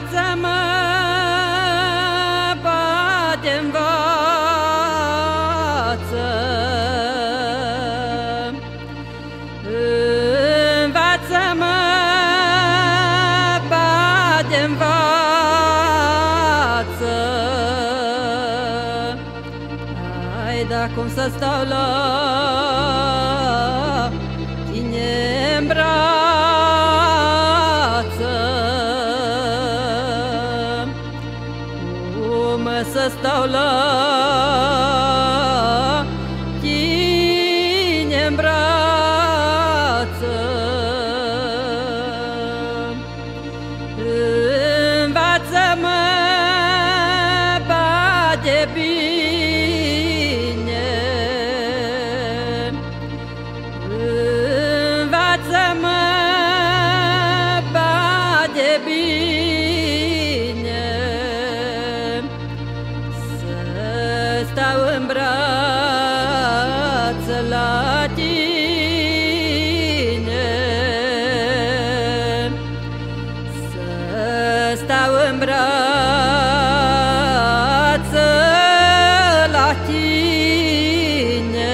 Învață-mă, Poate învață. Învață-mă, Poate învață. Hai, da cum să stau la tine în brață, cum să stau la tine în brață. Învață-mă, Poate bine. Învață-mă, Poate bine, să stau în brață la tine, să stau în brață la tine.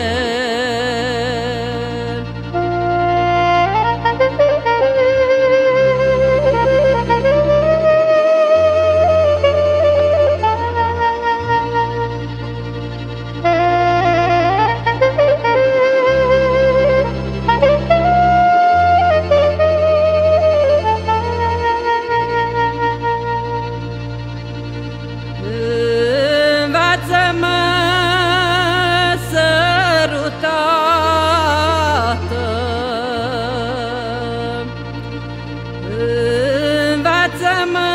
Învață-mă, sărutată. Învață-mă,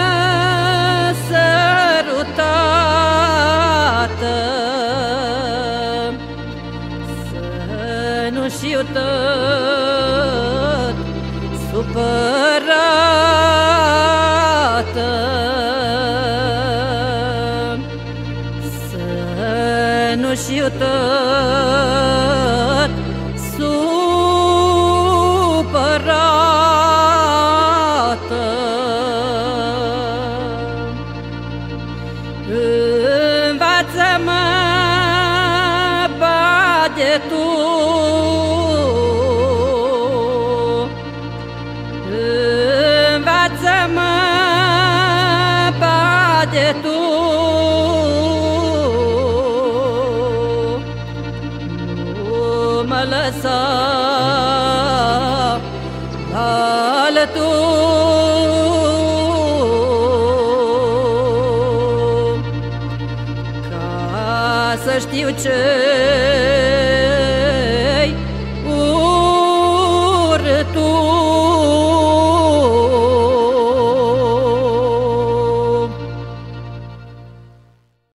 sărutată, să nu știu tot supărată, nu știu tot supărată. Învață-mă, Poate tu. Învață-mă, Poate tu. Mă lăsa alături, ca să știu ce-i urât.